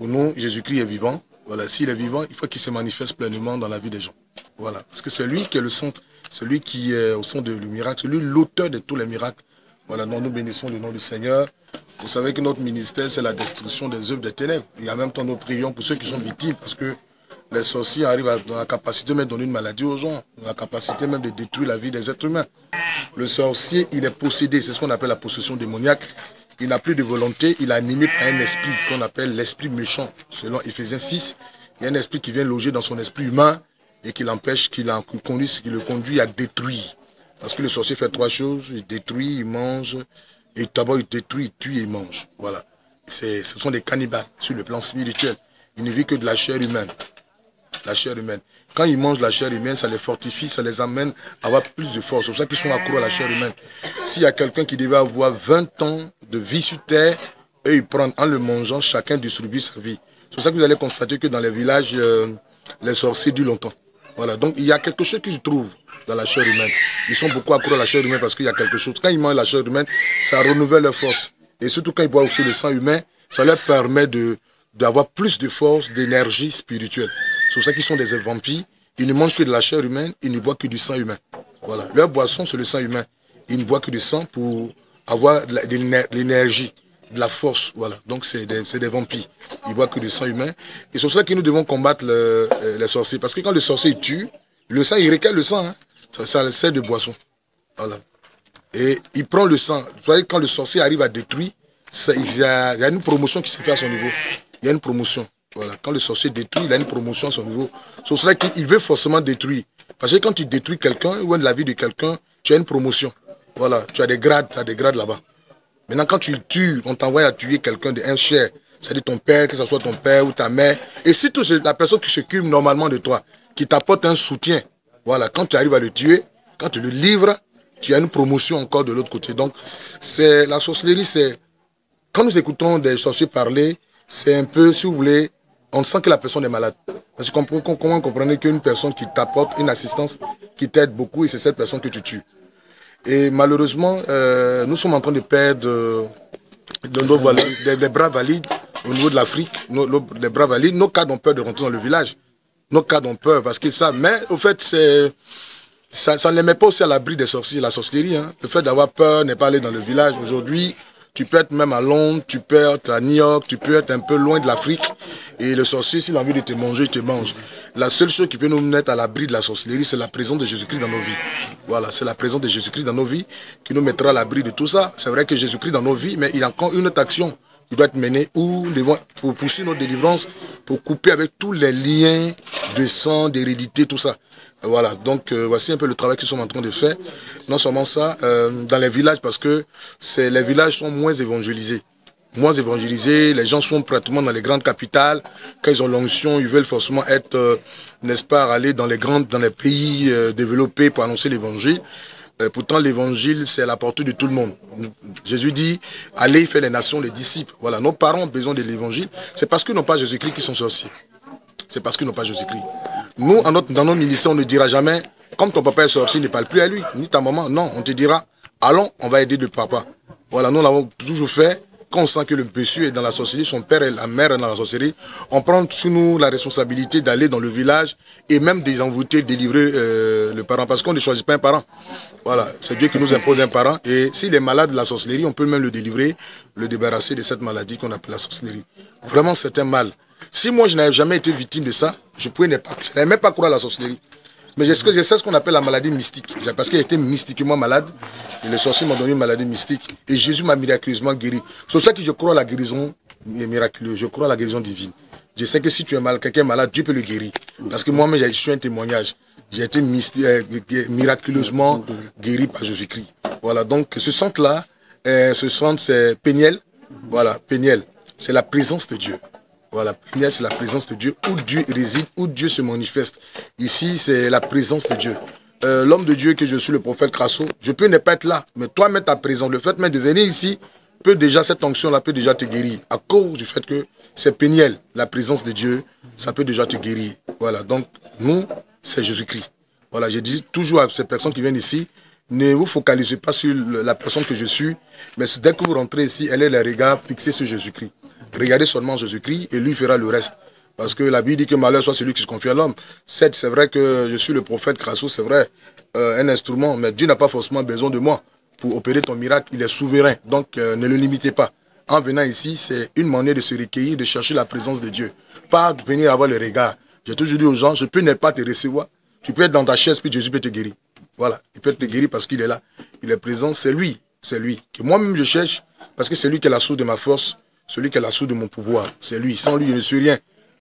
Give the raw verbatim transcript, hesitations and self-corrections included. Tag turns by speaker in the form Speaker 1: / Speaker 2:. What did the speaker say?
Speaker 1: Pour nous, Jésus-Christ est vivant. Voilà, s'il est vivant, il faut qu'il se manifeste pleinement dans la vie des gens. Voilà, parce que c'est lui qui est le centre, c'est lui qui est au centre du miracle, c'est lui l'auteur de tous les miracles. Voilà, donc nous bénissons le nom du Seigneur. Vous savez que notre ministère, c'est la destruction des œuvres des ténèbres. Et en même temps, nous prions pour ceux qui sont victimes, parce que les sorciers arrivent à, dans la capacité même de donner une maladie aux gens, dans la capacité même de détruire la vie des êtres humains. Le sorcier, il est possédé, c'est ce qu'on appelle la possession démoniaque. Il n'a plus de volonté, il est animé par un esprit qu'on appelle l'esprit méchant. Selon Éphésiens six, il y a un esprit qui vient loger dans son esprit humain et qui l'empêche, qui, qui, qui le conduit à détruire. Parce que le sorcier fait trois choses, il détruit, il mange, et d'abord il détruit, il tue et il mange. Voilà. Ce sont des cannibales sur le plan spirituel. Il ne vit que de la chair humaine. La chair humaine. Quand ils mangent la chair humaine, ça les fortifie, ça les amène à avoir plus de force. C'est pour ça qu'ils sont accros à la chair humaine. S'il y a quelqu'un qui devait avoir vingt ans de vie sur terre, et ils prennent en le mangeant, chacun distribue sa vie. C'est pour ça que vous allez constater que dans les villages, euh, les sorciers durent longtemps. Voilà. Donc il y a quelque chose qu'ils trouvent dans la chair humaine. Ils sont beaucoup accros à la chair humaine parce qu'il y a quelque chose. Quand ils mangent la chair humaine, ça renouvelle leur force. Et surtout quand ils boivent aussi le sang humain, ça leur permet de d'avoir plus de force, d'énergie spirituelle. C'est pour ça qu'ils sont des vampires. Ils ne mangent que de la chair humaine, ils ne boivent que du sang humain. Voilà. Leur boisson, c'est le sang humain. Ils ne boivent que du sang pour avoir de l'énergie, de la force. Voilà. Donc, c'est des, des vampires. Ils ne boivent que du sang humain. Et c'est pour ça que nous devons combattre le, les sorciers. Parce que quand le sorcier tue, le sang, il requiert le sang. Hein. Ça, ça sert de boisson. Voilà. Et il prend le sang. Vous voyez, quand le sorcier arrive à détruire, ça, il, y a, il y a une promotion qui se fait à son niveau. Il y a une promotion. Voilà. Quand le sorcier détruit, il a une promotion à son niveau. C'est pour cela qu'il veut forcément détruire. Parce que quand tu détruis quelqu'un, ou de la vie de quelqu'un, tu as une promotion. Voilà. Tu as des grades, tu as des grades là-bas. Maintenant, quand tu tues, on t'envoie à tuer quelqu'un d'un cher, c'est-à-dire ton père, que ce soit ton père ou ta mère. Et surtout, c'est la personne qui s'occupe normalement de toi, qui t'apporte un soutien. Voilà. Quand tu arrives à le tuer, quand tu le livres, tu as une promotion encore de l'autre côté. Donc, c'est la sorcellerie, c'est... Quand nous écoutons des sorciers parler, c'est un peu, si vous voulez, on sent que la personne est malade. Parce que comment comprenez qu'une personne qui t'apporte une assistance, qui t'aide beaucoup, et c'est cette personne que tu tues. Et malheureusement, euh, nous sommes en train de perdre euh, de nos valides, des, des bras valides au niveau de l'Afrique. Nos, nos, les bras valides, nos cadres ont peur de rentrer dans le village. Nos cadres ont peur parce qu'ils savent. Mais au fait, ça, ça ne les met pas aussi à l'abri des sorciers, la sorcellerie. Hein. Le fait d'avoir peur n'est pas aller dans le village. Aujourd'hui, tu peux être même à Londres, tu peux être à New York, tu peux être un peu loin de l'Afrique. Et le sorcier, s'il a envie de te manger, il te mange. La seule chose qui peut nous mettre à l'abri de la sorcellerie, c'est la présence de Jésus-Christ dans nos vies. Voilà, c'est la présence de Jésus-Christ dans nos vies qui nous mettra à l'abri de tout ça. C'est vrai que Jésus-Christ dans nos vies, mais il y a encore une autre action qui doit être menée où nous devons, pour pousser notre délivrance, pour couper avec tous les liens de sang, d'hérédité, tout ça. Voilà, donc euh, voici un peu le travail qu'ils sont en train de faire. Non seulement ça, euh, dans les villages, parce que les villages sont moins évangélisés. Moins évangélisés, les gens sont pratiquement dans les grandes capitales. Quand ils ont l'onction, ils veulent forcément être, euh, n'est-ce pas, aller dans les grandes, dans les pays euh, développés pour annoncer l'évangile. Euh, pourtant, l'évangile, c'est à la portée de tout le monde. Jésus dit, allez faire les nations, les disciples. Voilà, nos parents ont besoin de l'évangile. C'est parce qu'ils n'ont pas Jésus-Christ qu'ils sont sorciers. C'est parce qu'ils n'ont pas Jésus-Christ. Nous, en notre, dans nos ministères, on ne dira jamais, comme ton papa est sorcier, ne parle plus à lui, ni ta maman. Non, on te dira, allons, on va aider le papa. Voilà, nous l'avons toujours fait. Quand on sent que le monsieur est dans la sorcellerie, son père et la mère est dans la sorcellerie, on prend sur nous la responsabilité d'aller dans le village et même des envoûter, délivrer euh, le parent. Parce qu'on ne choisit pas un parent. Voilà, c'est Dieu qui nous impose un parent. Et s'il est malade de la sorcellerie, on peut même le délivrer, le débarrasser de cette maladie qu'on appelle la sorcellerie. Vraiment, c'est un mal. Si moi, je n'avais jamais été victime de ça, je ne pouvais pas, je n'avais même pas croire à la sorcellerie. Mais je sais, je sais ce qu'on appelle la maladie mystique. Parce qu'il était mystiquement malade. Et les sorciers m'ont donné une maladie mystique. Et Jésus m'a miraculeusement guéri. C'est pour ça que je crois à la guérison miraculeuse. Je crois à la guérison divine. Je sais que si tu es malade, quelqu'un est malade, Dieu peut le guérir. Parce que moi-même, je suis un témoignage. J'ai été miraculeusement guéri par Jésus-Christ. Voilà, donc ce centre-là, euh, ce centre, c'est Péniel. Voilà, Péniel. C'est la présence de Dieu. Voilà, Péniel, c'est la présence de Dieu, où Dieu réside, où Dieu se manifeste. Ici, c'est la présence de Dieu. Euh, L'homme de Dieu que je suis, le prophète Crasso, je peux ne pas être là, mais toi, mettre ta présence, le fait même de venir ici, peut déjà, cette onction-là peut déjà te guérir. À cause du fait que c'est Péniel, la présence de Dieu, ça peut déjà te guérir. Voilà, donc, nous, c'est Jésus-Christ. Voilà, je dis toujours à ces personnes qui viennent ici, ne vous focalisez pas sur la personne que je suis, mais dès que vous rentrez ici, elle est les regards fixés sur Jésus-Christ. Regardez seulement Jésus-Christ et lui fera le reste. Parce que la Bible dit que malheur soit celui qui se confie à l'homme. Certes, c'est vrai que je suis le prophète Crasso, c'est vrai, euh, un instrument, mais Dieu n'a pas forcément besoin de moi pour opérer ton miracle. Il est souverain, donc euh, ne le limitez pas. En venant ici, c'est une manière de se recueillir, de chercher la présence de Dieu. Pas de venir avoir le regard. J'ai toujours dit aux gens, je peux ne pas te recevoir. Tu peux être dans ta chaise, puis Jésus peut te guérir. Voilà, il peut te guérir parce qu'il est là. Il est présent, c'est lui, c'est lui. Que moi-même je cherche, parce que c'est lui qui est la source de ma force, celui qui est la source de mon pouvoir. C'est lui, sans lui je ne suis rien.